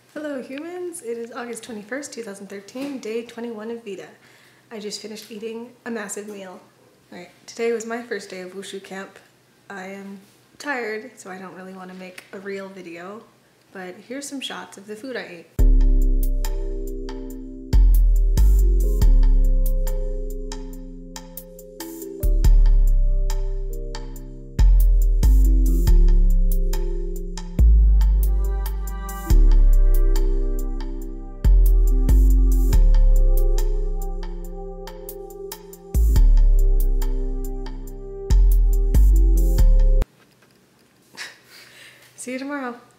Hello humans, it is August 21st, 2013, day 21 of VEDA. I just finished eating a massive meal. Alright, today was my first day of Wushu camp. I am tired, so I don't really want to make a real video, but here's some shots of the food I ate. See you tomorrow.